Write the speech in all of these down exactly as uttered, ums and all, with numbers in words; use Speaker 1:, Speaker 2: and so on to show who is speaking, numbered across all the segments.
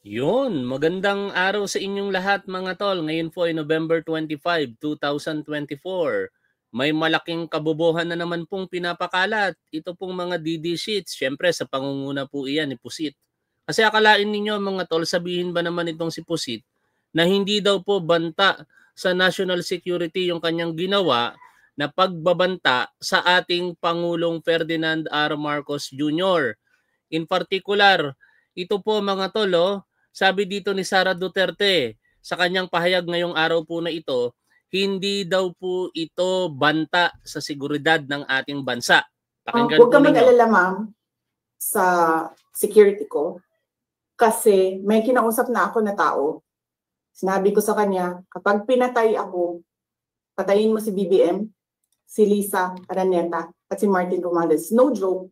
Speaker 1: Yun, magandang araw sa inyong lahat mga tol. Ngayon po ay November twenty-five, two thousand twenty-four. May malaking kabobohan na naman pong pinapakalat. Ito pong mga D D sheets. Siyempre sa pangunguna po iyan ni Pusit. Kasi akalain ninyo mga tol, sabihin ba naman itong si Pusit na hindi daw po banta sa national security yung kanyang ginawa na pagbabanta sa ating Pangulong Ferdinand R. Marcos Junior In particular, ito po mga tol, oh, sabi dito ni Sara Duterte sa kanyang pahayag ngayong araw po na ito, hindi daw po ito banta sa seguridad ng ating bansa.
Speaker 2: Uh,
Speaker 1: Pakinggan
Speaker 2: huwag
Speaker 1: po
Speaker 2: ka
Speaker 1: ninyo.
Speaker 2: mag-alala, ma'am, sa security ko. Kasi may kinausap na ako na tao. Sinabi ko sa kanya, kapag pinatay ako, patayin mo si B B M, si Lisa Araneta, at si Martin Romales. No joke.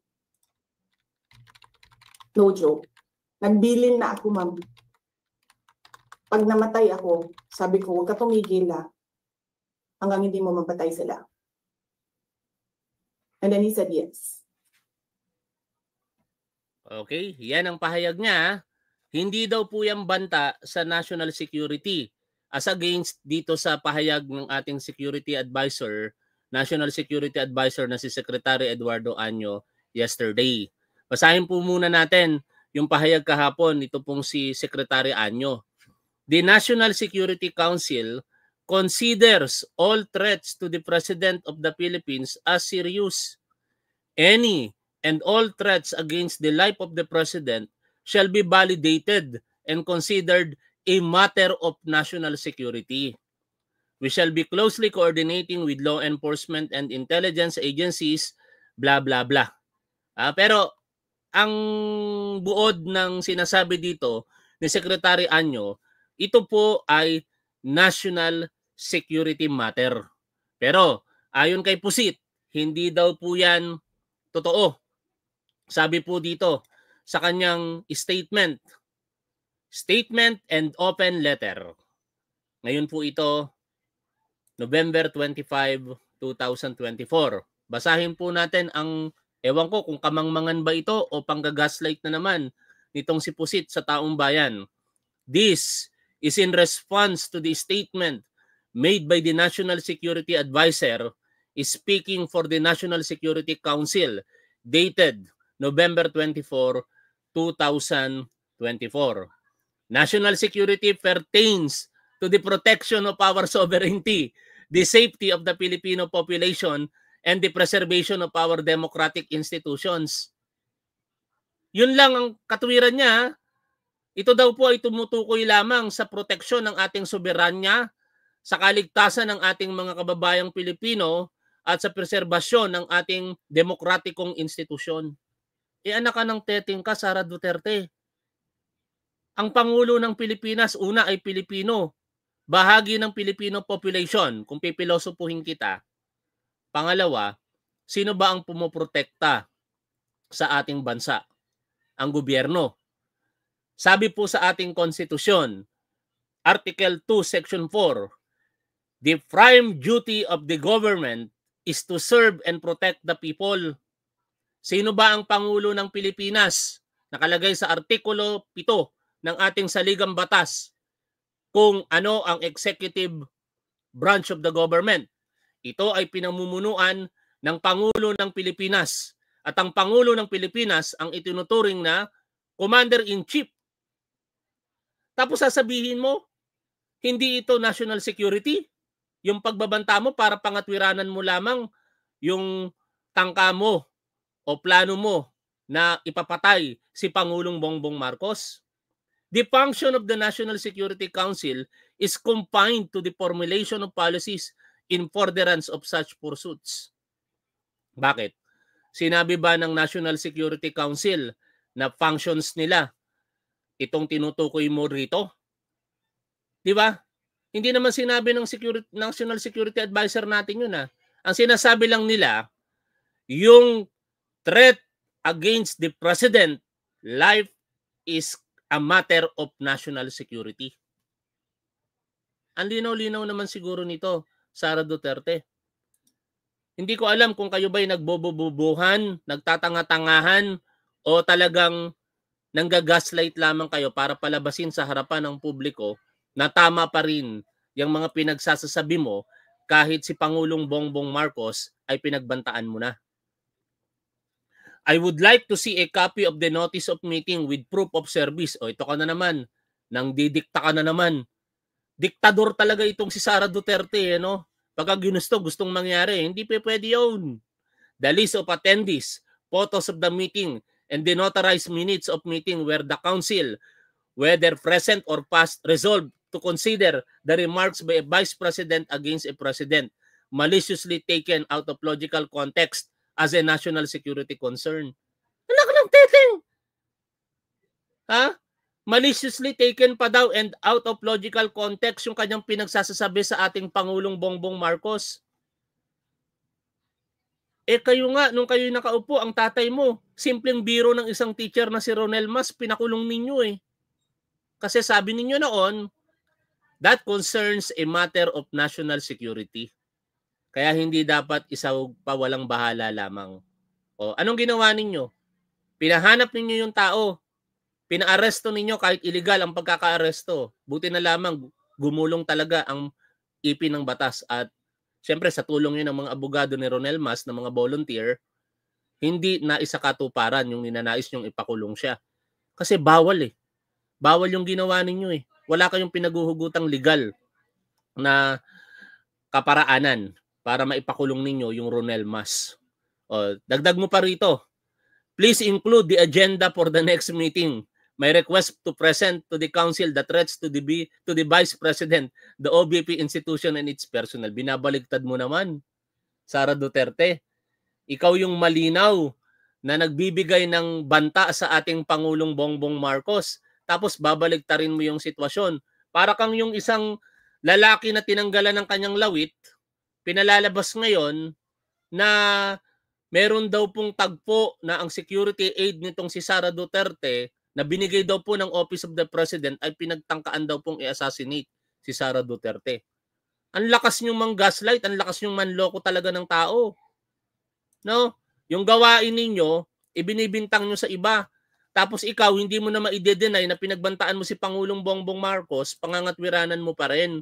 Speaker 2: No joke. Nagbilin na ako, ma'am. Pag namatay ako, sabi ko, huwag ka tumigil ha, hanggang hindi mo mapatay sila. And then he said yes.
Speaker 1: Okay, yan ang pahayag niya. Hindi daw po yan banta sa national security as against dito sa pahayag ng ating security advisor, national security advisor na si Secretary Eduardo Año yesterday. Basahin po muna natin yung pahayag kahapon nito pong si Secretary Año. The National Security Council considers all threats to the President of the Philippines as serious. Any and all threats against the life of the President shall be validated and considered a matter of national security. We shall be closely coordinating with law enforcement and intelligence agencies, blah, blah, blah. Ah, pero ang buod ng sinasabi dito ni Secretary Año, ito po ay national security matter. Pero ayon kay Pusit, hindi daw po yan totoo. Sabi po dito sa kanyang statement, statement and open letter. Ngayon po ito, November twenty-fifth, two thousand twenty-four. Basahin po natin ang, ewan ko kung kamangmangan ba ito o panggagaslight na naman nitong si Pusit sa taong bayan. This is in response to the statement made by the National Security Advisor speaking for the National Security Council dated November twenty-fourth, two thousand twenty-four. National security pertains to the protection of our sovereignty, the safety of the Filipino population, and the preservation of our democratic institutions. Yun lang ang katuwiran niya. Ito daw po ay tumutukoy lamang sa proteksyon ng ating soberanya, sa kaligtasan ng ating mga kababayang Pilipino, at sa preserbasyon ng ating demokratikong institusyon. E anak ka ng teting ka, Sara Duterte. Ang Pangulo ng Pilipinas, una ay Pilipino. Bahagi ng Filipino population, kung pipilosopuhin kita. Pangalawa, sino ba ang pumoprotekta sa ating bansa? Ang gobyerno. Sabi po sa ating konstitusyon, Article two, Section four, the prime duty of the government is to serve and protect the people. Sino ba ang Pangulo ng Pilipinas? Nakalagay sa Artikulo seven ng ating saligang batas kung ano ang executive branch of the government. Ito ay pinamumunuan ng Pangulo ng Pilipinas. At ang Pangulo ng Pilipinas ang itinuturing na Commander-in-Chief. Tapos sasabihin mo, hindi ito national security? Yung pagbabanta mo para pangatwiranan mo lamang yung tangka mo o plano mo na ipapatay si Pangulong Bongbong Marcos? The function of the National Security Council is confined to the formulation of policies in furtherance of such pursuits. Bakit? Sinabi ba ng National Security Council na functions nila itong tinutukoy mo rito? Di ba? Hindi naman sinabi ng security, National Security Advisor natin yun ah. Ang sinasabi lang nila, yung threat against the President, life is a matter of national security. Ang linaw-linaw naman siguro nito, Sara Duterte. Hindi ko alam kung kayo ba'y nagbobobobohan, nagtatanga-tangahan, o talagang nanggagaslight lamang kayo para palabasin sa harapan ng publiko na tama pa rin yung mga pinagsasasabi mo kahit si Pangulong Bongbong Marcos ay pinagbantaan mo na. I would like to see a copy of the notice of meeting with proof of service. O ito ka na naman, nang didikta ka na naman. Diktador talaga itong si Sara Duterte, eh, no? Pagka ginusto, gustong mangyari, hindi pa pwede yun. The list of attendees, photos of the meeting, and the notarized minutes of meeting where the council, whether present or past, resolved to consider the remarks by a vice president against a president maliciously taken out of logical context as a national security concern. Anak ng teteng! Ha? Maliciously taken pa daw and out of logical context yung kanyang pinagsasasabi sa ating Pangulong Bongbong Marcos. Eh kayo nga, nung kayo nakaupo, ang tatay mo, simpleng biro ng isang teacher na si Ronel Mas, pinakulong ninyo eh. Kasi sabi ninyo noon, that concerns a matter of national security. Kaya hindi dapat isawag pa walang bahala lamang. O, anong ginawa ninyo? Pinahanap ninyo yung tao. Pinaaresto ninyo kahit illegal ang pagkakaaresto. Buti na lamang gumulong talaga ang ipi ng batas at siyempre sa tulong yun ng mga abogado ni Ronel Mas na mga volunteer, hindi na isakatuparan yung ninanais nyong ipakulong siya. Kasi bawal eh. Bawal yung ginawa ninyo eh. Wala kayong pinaguhugutang legal na kaparaanan para maipakulong ninyo yung Ronel Mas. O, dagdag mo pa rito. Please include the agenda for the next meeting. My request to present to the council the threats to the B, to the Vice President, the O B P institution and its personnel. Binabaligtad mo naman, Sara Duterte. Ikaw yung malinaw na nagbibigay ng banta sa ating Pangulong Bongbong Marcos. Tapos babaligtarin mo yung sitwasyon. Para kang yung isang lalaki na tinanggalan ng kanyang lawit, pinalalabas ngayon na meron daw pong tagpo na ang security aid nitong si Sara Duterte na binigay daw po ng Office of the President ay pinagtangkaan daw pong i-assassinate si Sara Duterte. Ang lakas niyong mang-gaslight, ang lakas niyong manloko talaga ng tao. No? Yung gawain ninyo, ibinibintang nyo sa iba. Tapos ikaw, hindi mo na ma-i-deny na pinagbantaan mo si Pangulong Bongbong Marcos, pangangatwiranan mo pa rin.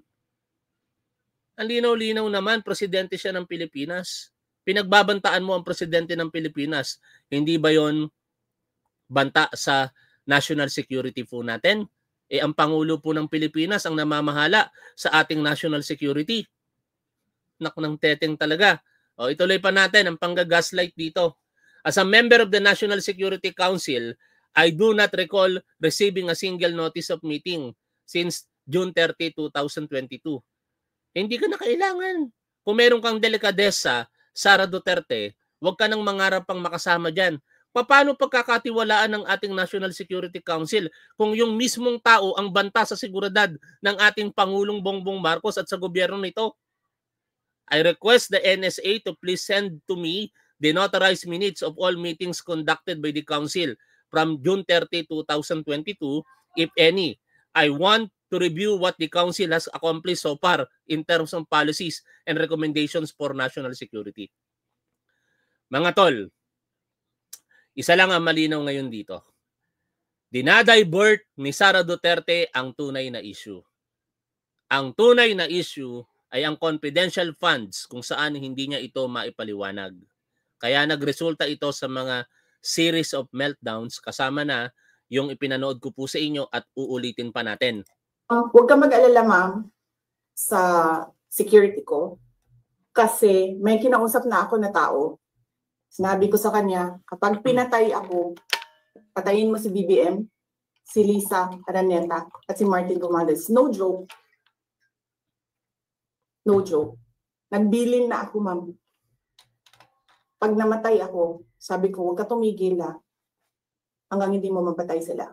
Speaker 1: Ang linaw-linaw naman, presidente siya ng Pilipinas. Pinagbabantaan mo ang presidente ng Pilipinas. Hindi ba yon banta sa national security po natin? Eh ang Pangulo po ng Pilipinas ang namamahala sa ating national security. Nak ng teteng talaga. O ituloy pa natin ang panggagaslight dito. As a member of the National Security Council, I do not recall receiving a single notice of meeting since June thirtieth, two thousand twenty-two. Hindi ka na kailangan. Kung meron kang delikadesa, Sara Duterte, huwag ka nang mangarap pang makasama dyan. Paano pagkakatiwalaan ng ating National Security Council kung yung mismong tao ang banta sa seguridad ng ating Pangulong Bongbong Marcos at sa gobyerno nito? I request the N S A to please send to me the notarized minutes of all meetings conducted by the Council from June thirtieth, two thousand twenty-two, if any. I want to review what the Council has accomplished so far in terms of policies and recommendations for national security. Mga tol, isa lang ang malinaw ngayon dito. Dinadivert ni Sara Duterte ang tunay na issue. Ang tunay na issue ay ang confidential funds kung saan hindi niya ito maipaliwanag. Kaya nagresulta ito sa mga series of meltdowns kasama na yung ipinanood ko po sa inyo at uulitin pa natin.
Speaker 2: Uh, huwag ka mag-alala, ma'am, sa security ko kasi may kinausap na ako na tao. Sinabi ko sa kanya, kapag pinatay ako, patayin mo si B B M, si Lisa Araneta, at si Martin Romualdez. No joke. No joke. Nagbilin na ako, ma'am. Pag namatay ako, sabi ko, huwag ka tumigil na hanggang hindi mo mapatay sila.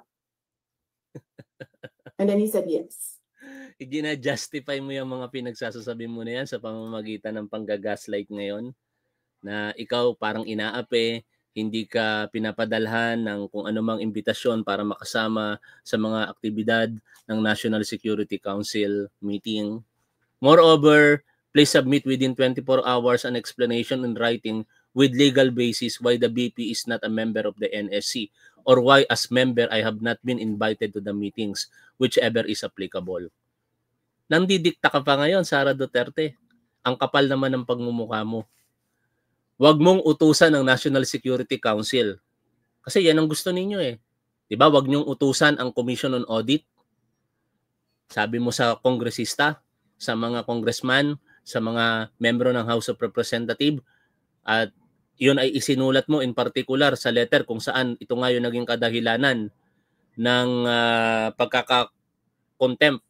Speaker 2: And then he said yes.
Speaker 1: Igina-justify mo yung mga pinagsasasabi mo na yan sa pamamagitan ng panggagaslight ngayon? Na ikaw parang inaapi, hindi ka pinapadalhan ng kung anumang imbitasyon para makasama sa mga aktibidad ng National Security Council meeting. Moreover, please submit within twenty-four hours an explanation in writing with legal basis why the B P is not a member of the N S C. or why as member I have not been invited to the meetings, whichever is applicable. Nandidikta ka pa ngayon, Sara Duterte. Ang kapal naman ng pagmumukha mo. Huwag mong utusan ng National Security Council. Kasi yan ang gusto ninyo eh. Diba? Huwag niyong utusan ang Commission on Audit. Sabi mo sa kongresista, sa mga congressman, sa mga membro ng House of Representatives, at yun ay isinulat mo in particular sa letter kung saan ito nga yung naging kadahilanan ng uh, pagkaka-contempt.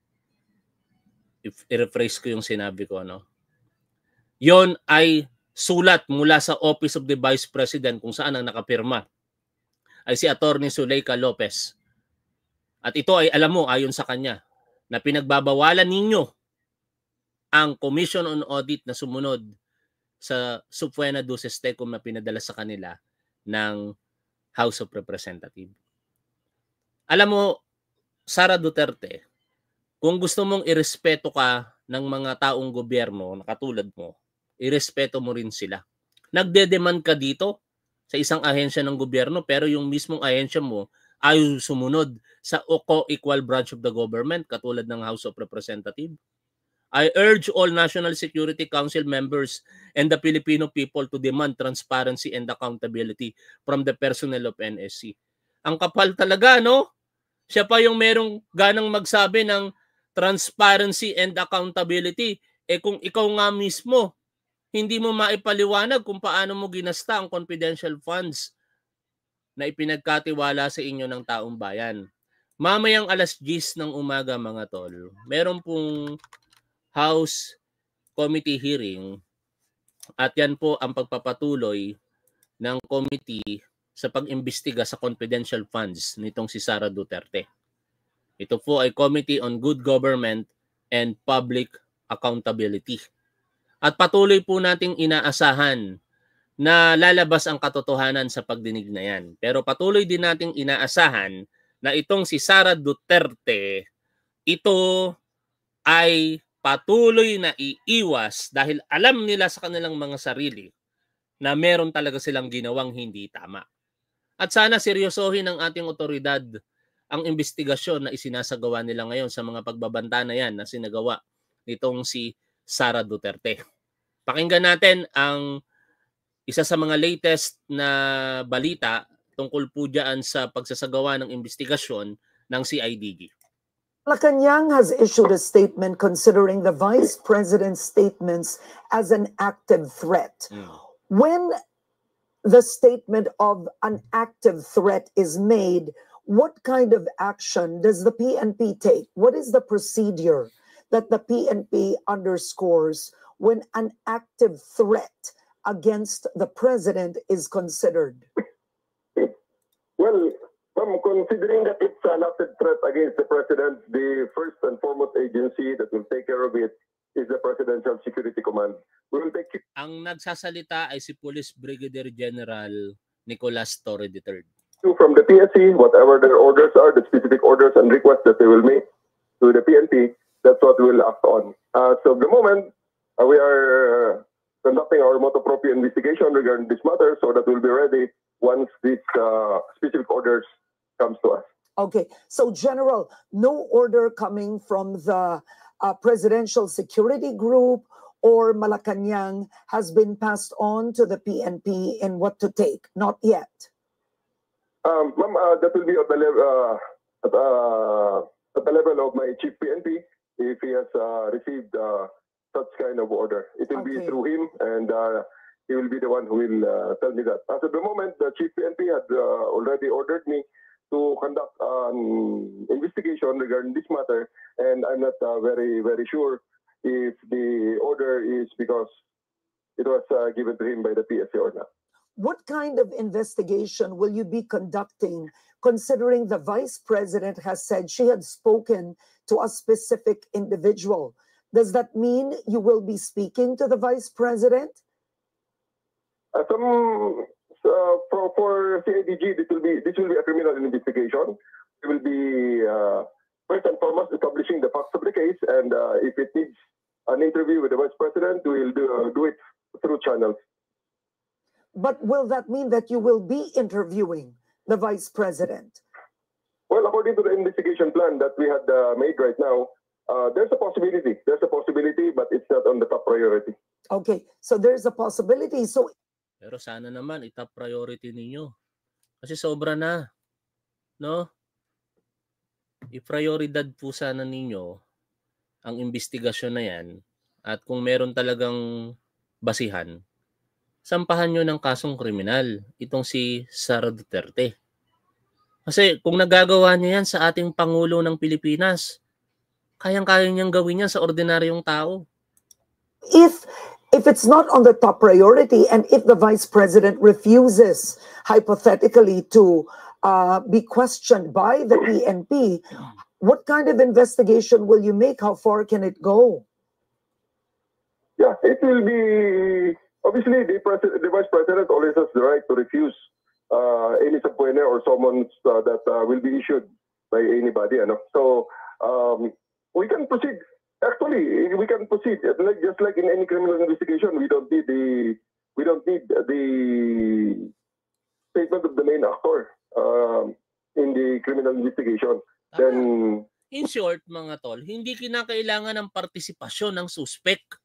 Speaker 1: If i-rephrase ko yung sinabi ko, no? Yon ay sulat mula sa Office of the Vice President kung saan ang nakapirma ay si Attorney Zuleika Lopez. At ito ay alam mo ayon sa kanya na pinagbabawalan ninyo ang Commission on Audit na sumunod sa subpoena duces tecum na pinadala sa kanila ng House of Representatives. Alam mo, Sara Duterte, kung gusto mong irespeto ka ng mga taong gobyerno na katulad mo, irespeto mo rin sila. Nagde-demand ka dito sa isang ahensya ng gobyerno pero yung mismong ahensya mo ay sumunod sa co-equal branch of the government katulad ng House of Representatives. I urge all National Security Council members and the Filipino people to demand transparency and accountability from the personnel of N S C. Ang kapal talaga, no? Siya pa yung merong ganang magsabi ng transparency and accountability. Eh kung ikaw nga mismo, hindi mo maipaliwanag kung paano mo ginasta ang confidential funds na ipinagkatiwala sa inyo ng taong bayan. Mamayang alas diyes ng umaga mga tol, meron pong House Committee hearing at yan po ang pagpapatuloy ng committee sa pag-imbestiga sa confidential funds nitong si Sara Duterte. Ito po ay Committee on Good Government and Public Accountability. At patuloy po nating inaasahan na lalabas ang katotohanan sa pagdinig na yan. Pero patuloy din nating inaasahan na itong si Sara Duterte, ito ay patuloy na iiwas dahil alam nila sa kanilang mga sarili na meron talaga silang ginawang hindi tama. At sana seryosohin ng ating otoridad ang investigasyon na isinasagawa nila ngayon sa mga pagbabanta na yan na sinagawa nitong si Sara Duterte. Pakinggan natin ang isa sa mga latest na balita tungkol po dyan sa pagsasagawa ng investigasyon ng C I D G.
Speaker 3: Malacanang has issued a statement considering the Vice President's statements as an active threat. Mm. When the statement of an active threat is made, what kind of action does the P N P take? What is the procedure that the P N P underscores when an active threat against the President is considered?
Speaker 4: Well, Ma'am, considering that it's an active threat against the President, the first and foremost agency that will take care of it is the Presidential Security Command. We will take...
Speaker 1: Ang nagsasalita ay si Police Brigadier General Nicolas Torre the third.
Speaker 4: From the P S C, whatever their orders are, the specific orders and requests that they will make to the P N P, that's what we will act on. Uh, so at the moment, uh, we are conducting our motu proprio investigation regarding this matter so that we'll be ready once these uh, specific orders comes to us.
Speaker 3: Okay, so General, no order coming from the uh, Presidential Security Group or Malacanang has been passed on to the P N P in what to take, not yet.
Speaker 4: Um, Ma'am, uh, that will be at the, uh, at, uh, at the level of my Chief P N P if he has uh, received uh, such kind of order. It will
Speaker 3: Okay.
Speaker 4: be through him and uh, he will be the one who will uh, tell me that. As of the moment, the Chief P N P had uh, already ordered me to conduct an investigation regarding this matter, and I'm not uh, very, very sure if the order is because it was uh, given to him by the P S C or not.
Speaker 3: What kind of investigation will you be conducting, considering the Vice President has said she had spoken to a specific individual? Does that mean you will be speaking to the Vice President?
Speaker 4: Uh, some uh, for, for C I D G, this will be this will be a criminal investigation. We will be uh, first and foremost establishing the facts of the case, and uh, if it needs an interview with the Vice President, we will do, uh, do it through channels.
Speaker 3: But will that mean that you will be interviewing the Vice President?
Speaker 4: Well, according to the investigation plan that we had uh, made right now, uh, there's a possibility. There's a possibility, but it's not on the top priority.
Speaker 3: Okay, so there's a possibility. So,
Speaker 1: Pero sana naman itop priority ninyo. Kasi sobra na. No? I-prioridad po sana ninyo ang investigasyon na yan. At kung meron talagang basihan, sampahan nyo ng kasong kriminal itong si Sara Duterte. Kasi kung nagagawa niya yan sa ating Pangulo ng Pilipinas, kayang-kaya niyang gawin yan sa ordinaryong tao.
Speaker 3: if if it's not on the top priority, and if the Vice President refuses, hypothetically, to uh, be questioned by the P N P, what kind of investigation will you make? How far can it go?
Speaker 4: Yeah, it will be, obviously, the, president, the Vice President always has the right to refuse uh, any subpoena or summons uh, that uh, will be issued by anybody. Ano? So, um, we can proceed. Actually, we can proceed. Like, just like in any criminal investigation, we don't need the, we don't need the statement of the main actor um, in the criminal investigation.
Speaker 1: Tama.
Speaker 4: Then,
Speaker 1: In short, mga tol, hindi kinakailangan ng partisipasyon ng suspect.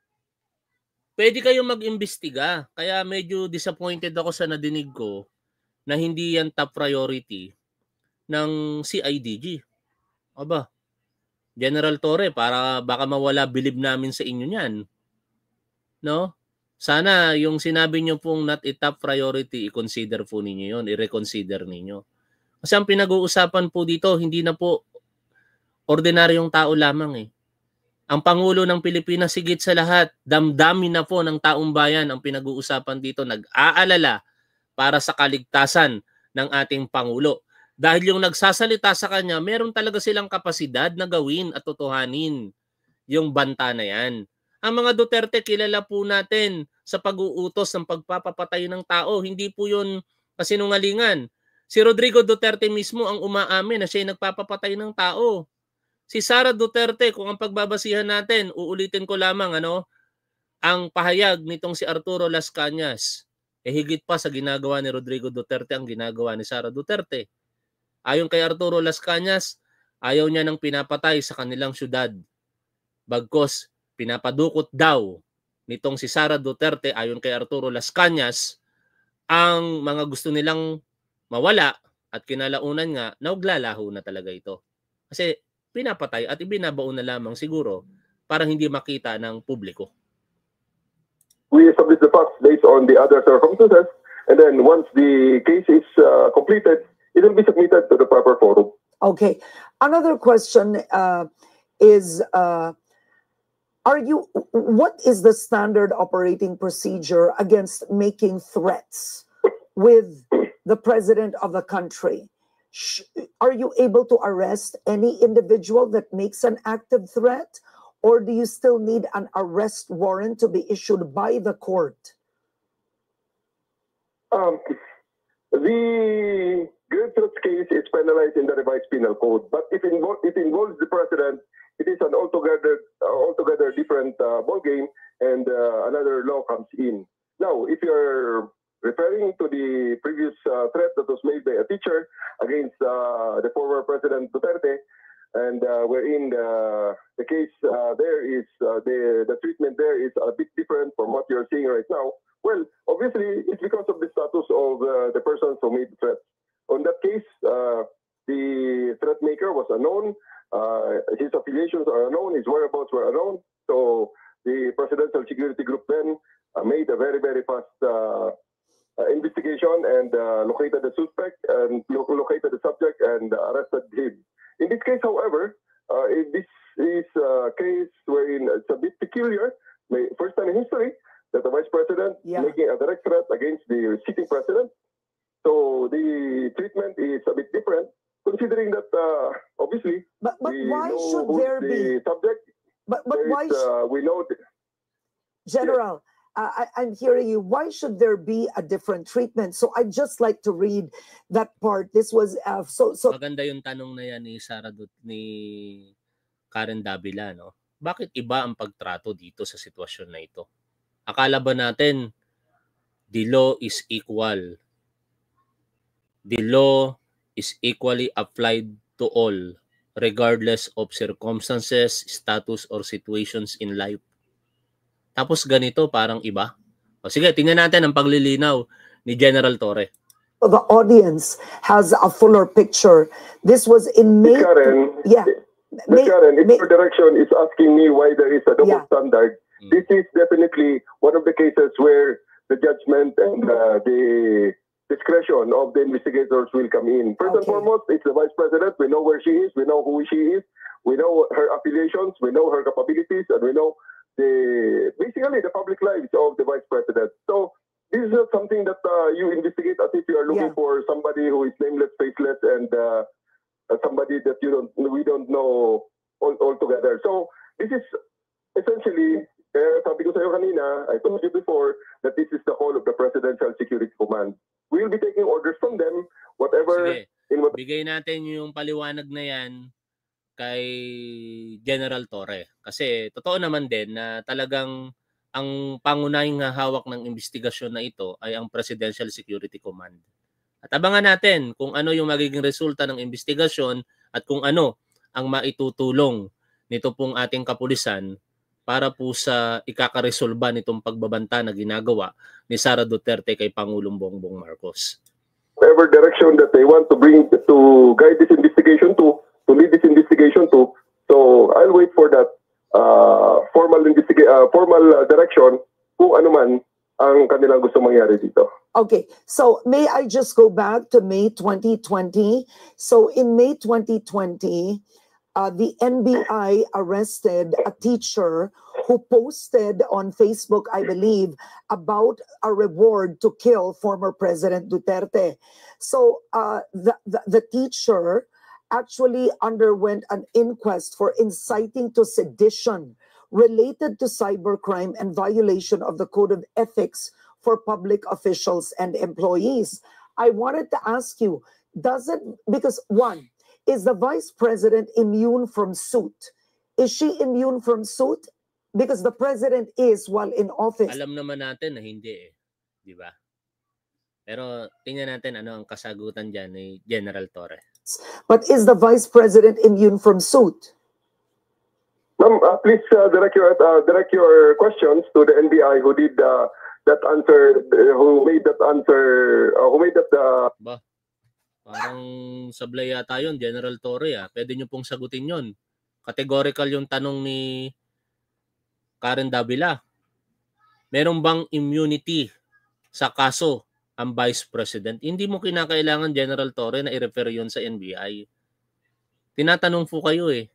Speaker 1: Pwede kayong mag-imbestiga. Kaya medyo disappointed ako sa nadinig ko na hindi yan top priority ng C I D G. Aba, General Torre, para baka mawala bilib namin sa inyo niyan. No? Sana yung sinabi nyo pong not a top priority, i-consider po ninyo yun, i-reconsider ninyo. Kasi ang pinag-uusapan po dito, hindi na po ordinaryong tao lamang eh. Ang Pangulo ng Pilipinas, sigit sa lahat, damdamin na po ng taong bayan ang pinag-uusapan dito, nag-aalala para sa kaligtasan ng ating Pangulo. Dahil yung nagsasalita sa kanya, meron talaga silang kapasidad na gawin at totohanin yung banta na yan. Ang mga Duterte, kilala po natin sa pag-uutos ng pagpapapatay ng tao. Hindi po yun kasinungalingan. Si Rodrigo Duterte mismo ang umaamin na siya ay nagpapapatay ng tao. Si Sara Duterte, kung ang pagbabasihan natin, uulitin ko lamang, ano, ang pahayag nitong si Arturo Las Cañas, eh higit pa sa ginagawa ni Rodrigo Duterte ang ginagawa ni Sara Duterte. Ayon kay Arturo Las Cañas, ayaw niya ng pinapatay sa kanilang syudad. Bagkos, pinapadukot daw nitong si Sara Duterte, ayon kay Arturo Las Cañas, ang mga gusto nilang mawala at kinalaunan nga, nauglalaho na talaga ito. Kasi pinapatay at ibinabaon na lamang siguro para hindi makita ng publiko.
Speaker 4: we submit the facts based on the other circumstances, and then once the case is uh, completed, it will be submitted to the proper forum.
Speaker 3: Okay. Another question uh, is, uh, are you, what is the standard operating procedure against making threats with the president of the country? Sh- Are you able to arrest any individual that makes an active threat? Or do you still need an arrest warrant to be issued by the court?
Speaker 4: Um, the grave threats case is penalized in the revised penal code, but if invo- it involves the president, it is an altogether uh, altogether different uh, ball game, and uh, another law comes in. Now, if you're referring to the previous uh, threat that was made by a teacher against uh, the former President Duterte, and uh, wherein the, the case uh, there is, uh, the, the treatment there is a bit different from what you're seeing right now. Well, obviously, it's because of the status of uh, the persons who made the threat. On that case, uh, the threat maker was unknown, uh, his affiliations are unknown, his whereabouts were unknown, so the Presidential Security Group then uh, made a very, very fast uh, Uh, investigation and uh, located the suspect and lo- located the subject and uh, arrested him. In this case, however, uh, in this is a case wherein it's a bit peculiar, may, first time in history that the Vice President
Speaker 3: Yeah.
Speaker 4: making a direct threat against the sitting President. So the treatment is a bit different, considering that uh, obviously
Speaker 3: But but
Speaker 4: we
Speaker 3: why
Speaker 4: know
Speaker 3: should
Speaker 4: who's
Speaker 3: there be?
Speaker 4: the subject.
Speaker 3: But but
Speaker 4: There
Speaker 3: why,
Speaker 4: is,
Speaker 3: sh-
Speaker 4: uh, we know. The,
Speaker 3: General? Uh, I, I'm hearing you. Why should there be a different treatment? So I'd just like to read that part. This was uh, so so.
Speaker 1: Maganda yung tanong na yan ni Sara Dut ni Karen Davila, no? Bakit iba ang pagtrato dito sa sitwasyon na ito? Akala ba natin the law is equal the law is equally applied to all, regardless of circumstances, status, or situations in life. Tapos ganito, parang iba. O sige, tingnan natin ang paglilinaw ni General Torre.
Speaker 3: The audience has a fuller picture. This was in May.
Speaker 4: Miz Karen,
Speaker 3: Yeah.
Speaker 4: Miz
Speaker 3: May,
Speaker 4: Karen, if
Speaker 3: May-
Speaker 4: your direction is asking me why there is a double
Speaker 3: Yeah.
Speaker 4: standard,
Speaker 1: Mm.
Speaker 4: this is definitely one of the cases where the judgment and uh, the discretion of the investigators will come in. First and
Speaker 3: Okay.
Speaker 4: foremost, it's the Vice President. We know where she is. We know who she is. We know her affiliations. We know her capabilities. And we know the basically the public lives of the Vice President. So this is not something that uh, you investigate as if you are looking
Speaker 3: Yeah.
Speaker 4: for somebody who is nameless, faceless, and uh, uh, somebody that you don't we don't know all, altogether. So this is essentially, eh, sabi ko sa iyo kanina, I told you before that this is the whole of the Presidential Security Command. We will be taking orders from them, whatever
Speaker 1: Sige,
Speaker 4: in what
Speaker 1: bigay natin yung paliwanag na yan kay General Torre. Kasi totoo naman din na talagang ang pangunahing hawak ng investigasyon na ito ay ang Presidential Security Command. At abangan natin kung ano yung magiging resulta ng investigasyon at kung ano ang maitutulong nito pong ating kapulisan para po sa ikakaresolba nitong pagbabanta na ginagawa ni Sara Duterte kay Pangulong Bongbong Marcos.
Speaker 4: whatever direction that they want to bring to guide this investigation to, to lead this investigation to. So I'll wait for that uh, formal investiga- uh, formal uh, direction kung ano man ang kanilang gusto mangyari dito.
Speaker 3: Okay, so may I just go back to May twenty twenty? So in May twenty twenty, uh, the N B I arrested a teacher who posted on Facebook, I believe, about a reward to kill former President Duterte. So uh, the, the, the teacher actually underwent an inquest for inciting to sedition related to cybercrime and violation of the Code of Ethics for public officials and employees. I wanted to ask you, does it, because one, is the Vice President immune from suit? Is she immune from suit? Because the President is while in office.
Speaker 1: Alam naman natin na hindi eh. Di ba? Pero tingnan natin ano ang kasagutan dyan ni General Torre.
Speaker 3: But is the Vice President immune from suit?
Speaker 4: Ma'am, uh, please uh, direct your uh, direct your questions to the N B I who did uh, that answer, uh, who made that answer, uh, who made that. Uh...
Speaker 1: Ba? Parang sablay yata yun, General Torre ah. Pwede nyo pong sagutin yun. Categorical yung tanong ni Karen Davila. Meron bang immunity sa kaso ang Vice President? Hindi mo kinakailangan, General Torre, na i-refer yun sa N B I. Tinatanong po kayo eh.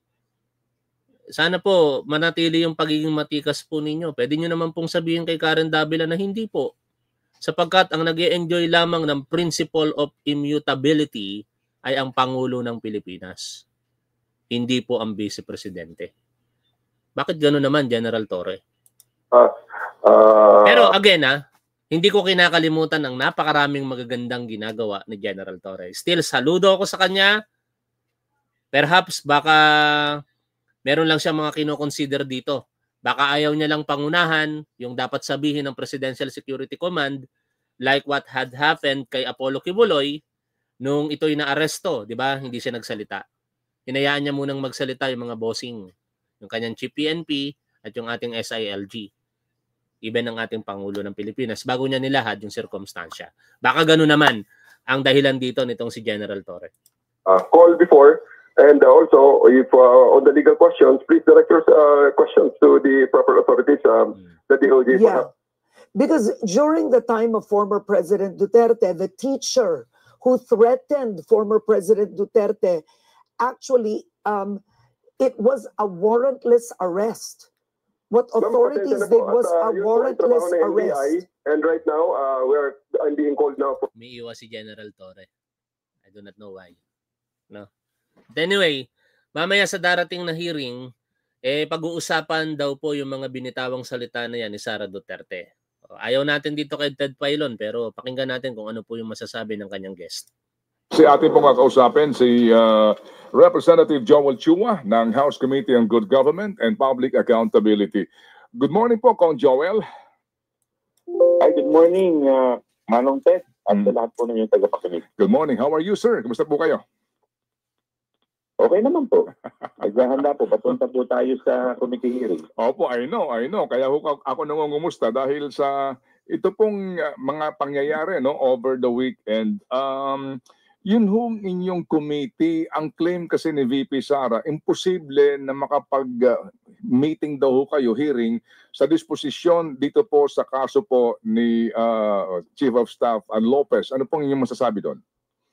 Speaker 1: Sana po manatili yung pagiging matikas po ninyo. Pwede nyo naman pong sabihin kay Karen Davila na hindi po. Sapagkat ang nag-e-enjoy lamang ng principle of immutability ay ang Pangulo ng Pilipinas. Hindi po ang Vice Presidente. Bakit gano'n naman, General Torre?
Speaker 4: Uh, uh...
Speaker 1: Pero again ah, hindi ko kinakalimutan ang napakaraming magagandang ginagawa ni General Torre. Still, saludo ako sa kanya. Perhaps baka meron lang siya mga kinoconsider dito. Baka ayaw niya lang pangunahan yung dapat sabihin ng Presidential Security Command like what had happened kay Apollo Kibuloy nung ito'y naaresto, di ba? Hindi siya nagsalita. Hinayaan niya munang magsalita yung mga bossing, yung kanyang Chief P N P at yung ating S I L G. Even ang ating Pangulo ng Pilipinas, bago niya nilahad yung sirkumstansya. Baka gano'n naman ang dahilan dito nitong si General Torre.
Speaker 4: Uh, call before, and uh, also, if uh, on the legal questions, please direct your uh, questions to the proper authorities, um, hmm. the D O J.
Speaker 3: Yeah, because during the time of former President Duterte, the teacher who threatened former President Duterte, actually, um, it was a warrantless arrest. What authorities did was a warrantless arrest.
Speaker 4: And right now, uh, we're I'm being called now. For...
Speaker 1: May iwas si General Torre. I do not know why. No. But anyway, mamaya sa darating na hearing, eh pag-uusapan daw po yung mga binitawang salita na yan ni Sara Duterte. Ayaw natin dito kay Ted Pailon, pero pakinggan natin kung ano po yung masasabi ng kanyang guest.
Speaker 5: Si atin pong kakausapin si uh, Representative Joel Chua ng House Committee on Good Government and Public Accountability. Good morning po, Kong Joel.
Speaker 6: Hi, good morning, uh, Manong Ted. at
Speaker 5: Mm.
Speaker 6: sa lahat po ng yung tagapakinig.
Speaker 5: Good morning. How are you, sir? Kumusta po kayo?
Speaker 6: Okay naman po. Naghahanda po. Papunta po tayo sa committee hearing.
Speaker 5: Opo, I know, I know. Kaya ho, ako- ako nangungumusta dahil sa ito pong uh, mga pangyayari no over the weekend. Um, yun hong inyong committee, ang claim kasi ni V P Sara, imposible na makapag-meeting daw ho kayo, hearing, sa disposisyon dito po sa kaso po ni uh, Chief of Staff uh, Lopez. Ano pong inyong masasabi doon?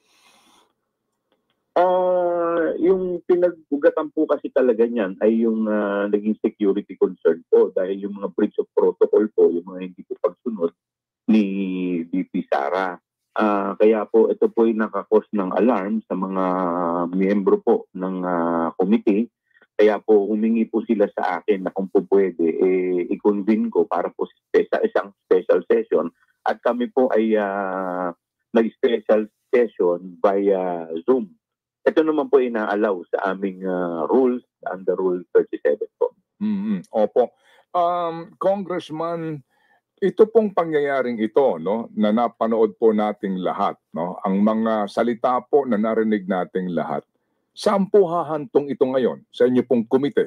Speaker 6: Ah, yung pinagbugatan po kasi talaga niyan ay yung ah, naging security concern po dahil yung mga breach of protocol po, yung mga hindi po pagsunod ni V P Sara. Ah, kaya po ito po ay nakakos ng alarm sa mga miyembro po ng ah, committee. Kaya po humingi po sila sa akin na kung po pwede eh, i-convene ko para po sa isang special session at kami po ay ah, nag-special session via Zoom. Ito naman po ina-allow sa aming uh, rules under Rule thirty-seven po.
Speaker 5: Mm-hmm. Opo. Um, Congressman, ito pong pangyayaring ito no na napanood po nating lahat no, ang mga salita po na narinig nating lahat. Saan po hahantong ito ngayon sa inyo pong komite?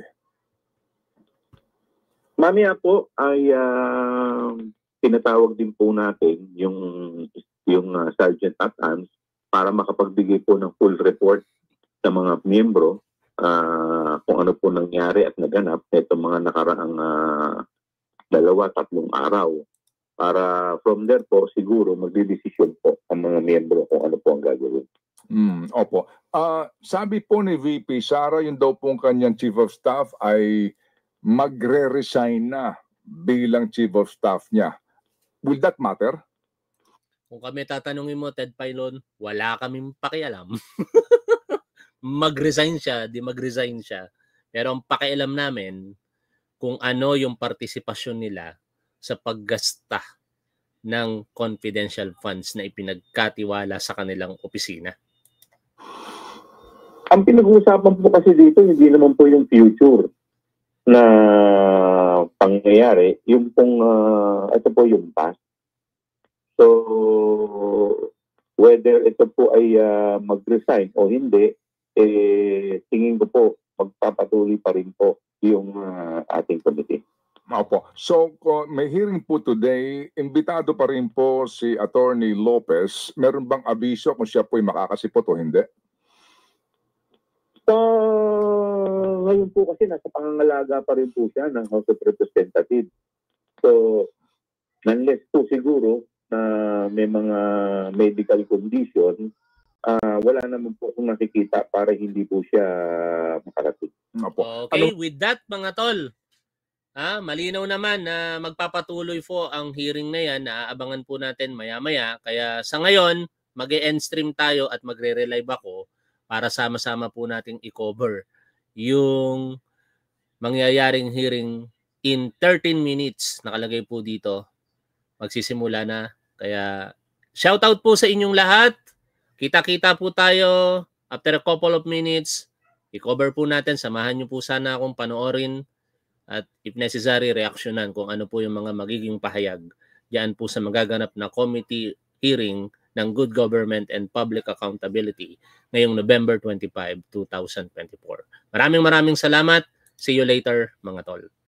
Speaker 6: Mamaya po ay uh, tinatawag din po natin yung yung uh, Sergeant at Arms para makapagbigay po ng full report sa mga miyembro uh, kung ano po nangyari at naganap itong mga nakaraang uh, dalawa, tatlong araw. Para from there po, siguro magdidesisyon po ang mga miyembro kung ano po ang gagawin.
Speaker 5: Mm, opo. Uh, sabi po ni V P Sara, yung daw pong kanyang Chief of Staff ay magre-resign na bilang Chief of Staff niya. Will that matter?
Speaker 1: Kung kami tatanungin mo, Ted Pailon, wala kaming pakialam. Mag-resign siya, di mag-resign siya. Pero ang pakialam namin kung ano yung partisipasyon nila sa paggasta ng confidential funds na ipinagkatiwala sa kanilang opisina.
Speaker 6: Ang pinag-uusapan po kasi dito, hindi naman po yung future na pangyayari. Yung pong, uh, ito po yung past. So, whether ito po ay uh, mag-resign o hindi, eh, tingin ko po, magpapatuloy pa rin po yung uh, ating committee.
Speaker 5: Opo. So, uh, may hearing po today. Imbitado pa rin po si Attorney Lopez. Meron bang abiso kung siya po ay makakasipot o hindi?
Speaker 6: So, ngayon po kasi nasa pangangalaga pa rin po siya ng House of Representatives. So, unless po siguro na may mga medical condition, uh, wala naman po akong nakikita para hindi po siya makarating.
Speaker 5: Opo.
Speaker 1: Okay,
Speaker 5: Ano-
Speaker 1: with that mga tol, ah, malinaw naman na magpapatuloy po ang hearing na yan, naaabangan po natin maya-maya. Kaya sa ngayon, mag-e-end stream tayo at magre-relive ako para sama-sama po nating i-cover yung mangyayaring hearing in thirteen minutes. Nakalagay po dito. Magsisimula na. Kaya shoutout po sa inyong lahat. Kita-kita po tayo after a couple of minutes. I-cover po natin. Samahan niyo po sana akong panoorin at if necessary, reaksyonan kung ano po yung mga magiging pahayag diyan po sa magaganap na committee hearing ng Good Government and Public Accountability ngayong November twenty-fifth, two thousand twenty-four. Maraming maraming salamat. See you later, mga tol.